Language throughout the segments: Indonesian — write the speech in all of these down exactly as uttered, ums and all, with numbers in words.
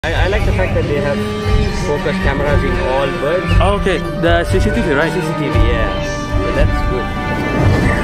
I, I like the fact that they have focus cameras in all birds. Oh, okay, the C C T V, right? C C T V, yeah. So that's good.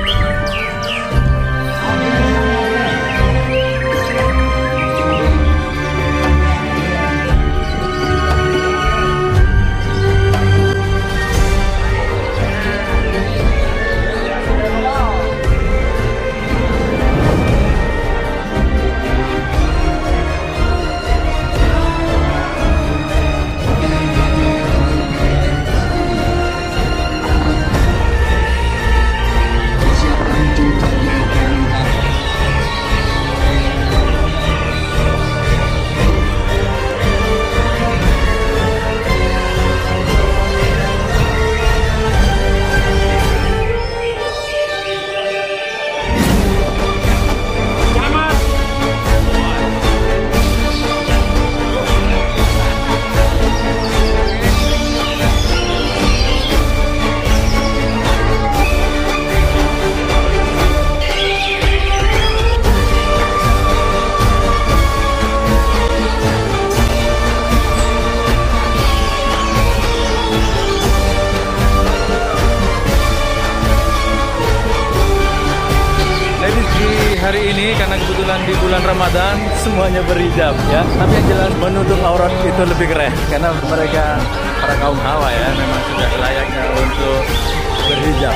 Hari ini karena kebetulan di bulan Ramadan semuanya berhijab ya. Tapi yang jelas menutup aurat itu lebih keren karena mereka para kaum hawa ya memang sudah layaknya untuk berhijab.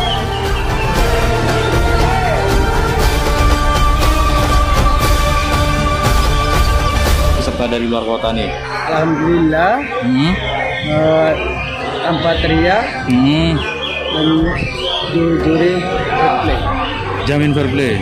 Peserta dari luar kota nih. Alhamdulillah. Hmm. Uh, tanpa teriak Hmm. dan juri fair play. Jamin fair play.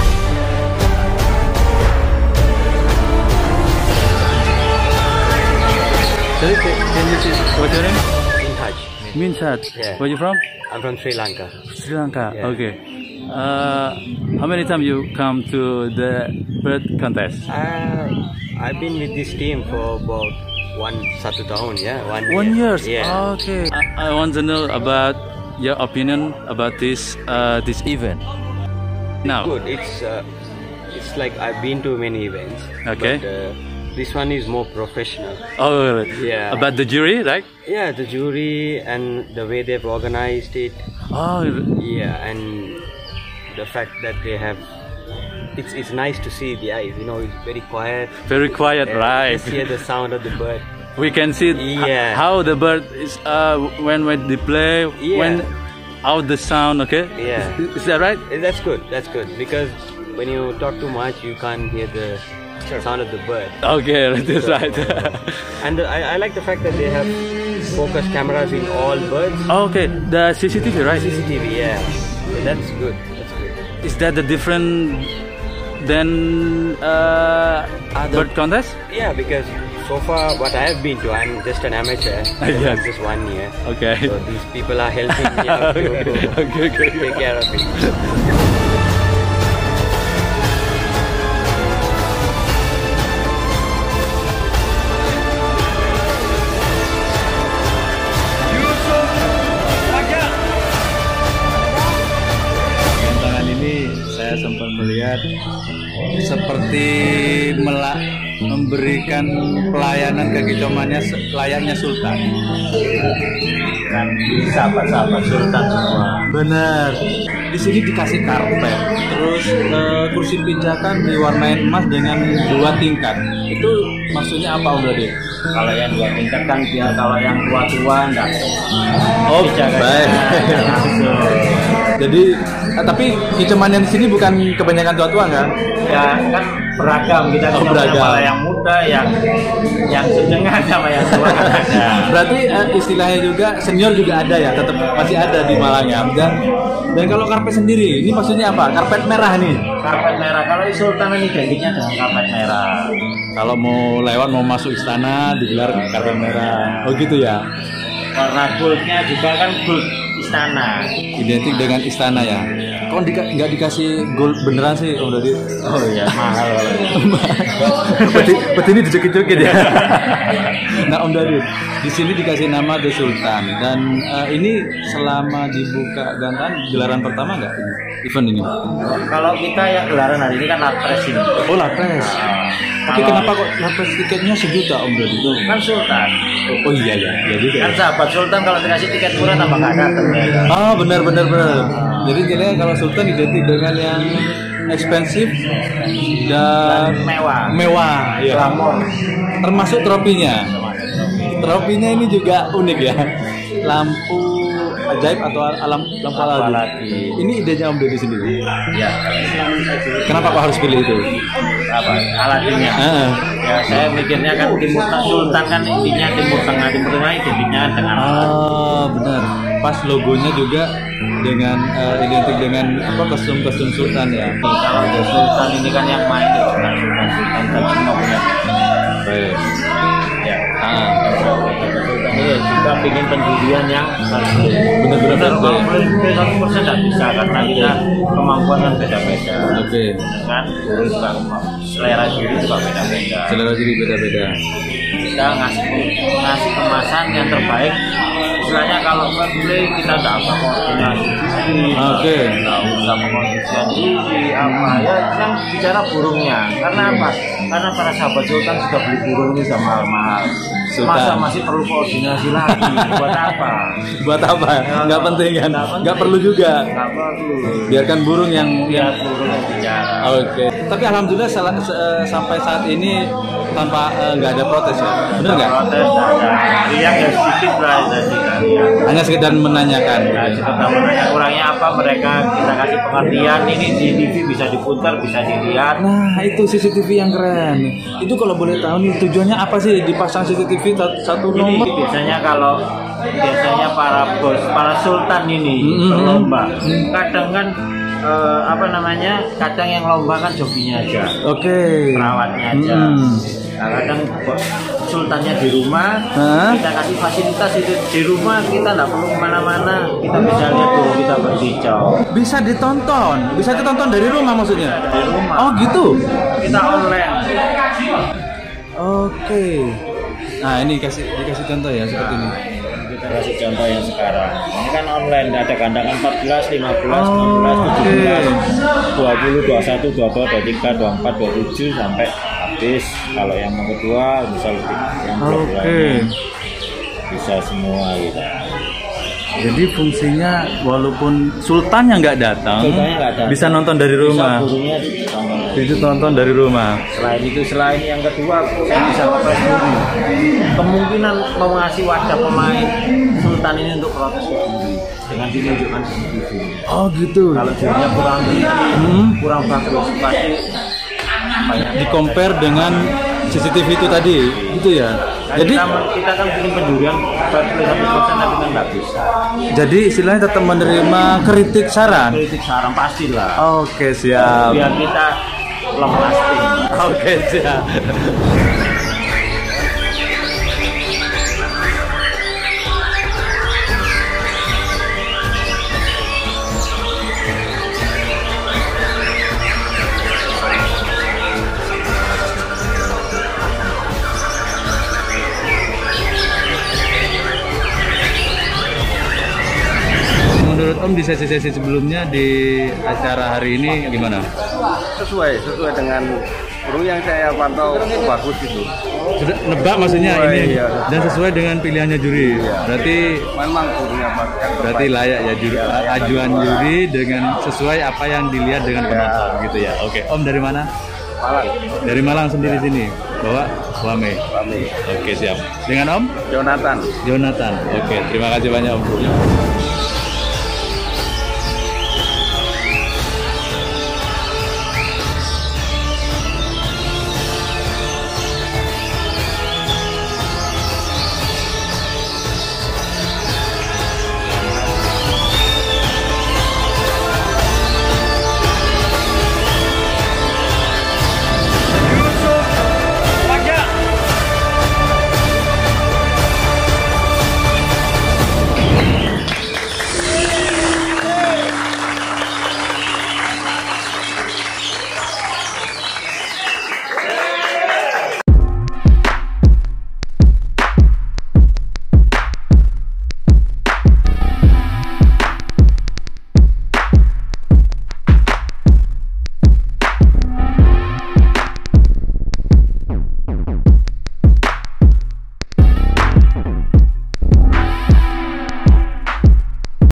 Sorry, can you see what's your name? Minhaj. Minsat. Yeah. Where you from? I'm from Sri Lanka. Sri Lanka. Yeah. Okay. Uh, how many times you come to the bird contest? Uh, I've been with this team for about one satu tahun, yeah. One, One year. year. Yeah. Okay. I, I want to know about your opinion about this uh, this event. Now. Good. It's uh, it's like I've been to many events. Okay. But, uh, this one is more professional. Oh, Yeah. about the jury, right? Yeah, the jury and the way they've organized it. Oh, Yeah, and the fact that they have, it's it's nice to see the eyes. You know, it's very quiet. very quiet, Uh, right? Just hear the sound of the bird. We can see Yeah. how the bird is uh, when when they play, Yeah. when out the sound. Okay. Yeah. Is, is that right? Eh, That's good. That's good because when you talk too much, you can't hear the sound of the bird. Okay, that's right. And the, I, I like the fact that they have focus cameras in all birds. Okay, the C C T V, right? C C T V, yeah. So that's good. That's good. Is that the different than uh, Other- bird contest? Yeah, because so far what I have been to, I'm just an amateur. Yes. Just one year. Okay. So these people are helping me out to, to Okay, okay. take care of it. Tantangan ini saya sempat melihat seperti melak memberikan pelayanan ke kecomannya layaknya sultan. Kan sahabat-sahabat sultan semua. Benar. Di sini dikasih karpet, terus eh, kursi pijakan diwarnain emas dengan dua tingkat. Itu maksudnya apa, Om Dodi? Kalau yang dua tingkat kan biar kalau yang tua-tua enggak. Oh, Dijaga baik. langsung. Jadi, eh, tapi kecoman yang di sini bukan kebanyakan tua-tua kan? Ya kan beragam kita Oh, punya beragam. malah yang muda, yang yang sejengan sama yang tua kan ada. Berarti eh, istilahnya juga senior juga ada ya, tetap masih ada di Malang ya. Dan dan kalau karpet sendiri, ini maksudnya apa? Karpet merah nih. Karpet merah, kalau di Sultan ini identiknya dengan karpet merah. Kalau mau lewat mau masuk istana digelar karpet merah. Oh gitu ya. Warna goldnya juga kan gold istana. Identik dengan istana ya. Kok dika- nggak dikasih gold beneran sih Om Dodi? Oh iya, mahal kalau itu. Peti, peti ini dijekit-jekit ya. Nah Om Dodi, di sini dikasih nama The Sultan dan uh, ini selama dibuka Gantan gelaran pertama nggak ini? Event ini? Kalau kita ya gelaran hari ini kan Lapres ini. Oh Lapres. Tapi Kalau- kenapa kok Lapres tiketnya sejuta Om Dodi? Itu kan Sultan. Oh iya ya, ya juga. Kan sahabat Sultan kalau dikasih tiket murah tambah nggak datang ya. Oh benar benar benar. Jadi kira kalau Sultan identik dengan yang ekspensif dan Mewah. mewah, ya. Glamor. Termasuk tropinya. Tropinya ini juga unik ya. Lampu ajaib atau alam lampu Apa aladin. lagi? Ini idenya Om Dodi sendiri. Ya. Kenapa kok harus pilih itu? Apa? Aladinnya. Ah. Ya saya mikirnya kan Timur Tengah, Sultan kan intinya Timur Tengah, Timur Tengah identiknya dengan Ah, benar. Pas logonya juga dengan eh, identik dengan apa kostum-kostum Sultan ya. kalau The Sultan ini kan yang main ya Sultan Sultan Sultan kan semua punya. Baik. Ya. Ah. Sultan ini ya juga ingin pendirian yang Benar-benar benar kalau betul. boleh satu persen tidak bisa karena kita kemampuan kan beda-beda. Oke. Kan guru juga kemampuan. Selera juri juga beda-beda. Selera jadi beda-beda. Kita ngasih ngasih kemasan yang terbaik. Istilahnya kalau play kita nggak apa koordinasi juri, Oke. nggak usah pengondisian juri apa ya yang bicara burungnya. Karena apa? Karena para sahabat Sultan sudah beli burung ini sudah mahal-mahal. Sultan. Masa masih perlu koordinasi lagi? Buat apa? Buat apa? Nggak penting kan? Nggak penting. Nggak perlu juga. Nggak perlu. Biarkan burung yang Biar burung yang bicara. Oke. Tapi alhamdulillah sel- se- eh, sampai saat ini tanpa eh, nggak ada protes ya. Benar nggak? Protes nggak ada. Riak ya sedikit lah tadi kan. Ya. Hanya sekedar menanyakan. Nah, kita menanya kurangnya apa mereka kita kasih pengertian ini di T V bisa diputar bisa dilihat. Nah itu C C T V yang keren. Itu kalau boleh tahu nih tujuannya apa sih dipasang C C T V sat- satu Ini nomor? biasanya kalau biasanya para bos para sultan ini Mm-mm. berlomba kadang kan eh, apa namanya kadang yang lomba kan jokinya aja Oke. perawatnya aja. Mm. Nah, kadang bo- sultannya di rumah Hah? kita kasih fasilitas itu di rumah kita nggak perlu kemana-mana kita bisa lihat dulu kita berhijau Bisa ditonton, bisa ditonton dari rumah maksudnya? dari rumah. Oh gitu. Kita online. Oke. Nah ini kasih dikasih contoh ya seperti ini. Kita kasih contoh yang sekarang. Ini kan online, ada gandangan empat belas, lima belas, Oh, enam belas, tujuh belas, oke. dua puluh, dua puluh satu, dua puluh dua, dua puluh tiga, dua puluh empat, dua puluh tujuh sampai habis. Kalau yang kedua bisa lebih yang Oke. kedua bisa semua gitu. Jadi fungsinya walaupun sultannya nggak datang, Sultannya nggak datang. bisa nonton dari rumah. Bisa gurunya ditonton. Itu tonton dari rumah. Selain itu, selain yang kedua, saya bisa ngepres juri. Kemungkinan mau ngasih wadah pemain Sultan ini untuk protes ke juri dengan ditunjukkan C C T V. Oh gitu. Kalau jurinya kurang teliti, Hmm. kurang bagus, pasti banyak Di compare dengan C C T V itu tadi, gitu ya. Nah, Jadi kita, kita kan bikin penjurian play satu persen tapi kan nggak bisa. jadi istilahnya tetap menerima kritik saran. Kritik saran pastilah. Oke siap. Biar kita long lasting. Oke siap. Menurut Om di sesi-sesi sebelumnya di acara hari ini gimana? Sesuai, sesuai dengan burung yang saya pantau bagus itu. Sudah nebak maksudnya Sesuai, ini iya. dan sesuai dengan pilihannya juri. Berarti Memang burungnya bagus. yang berarti terbaik. layak ya juri, ajuan juri dengan sesuai apa yang dilihat dengan penonton gitu ya. Oke, Om dari mana? Malang, Dari Malang sendiri sini. Bawa Wame. Rame. Oke, siap. Dengan Om Jonathan. Jonathan. Oke, terima kasih banyak Om.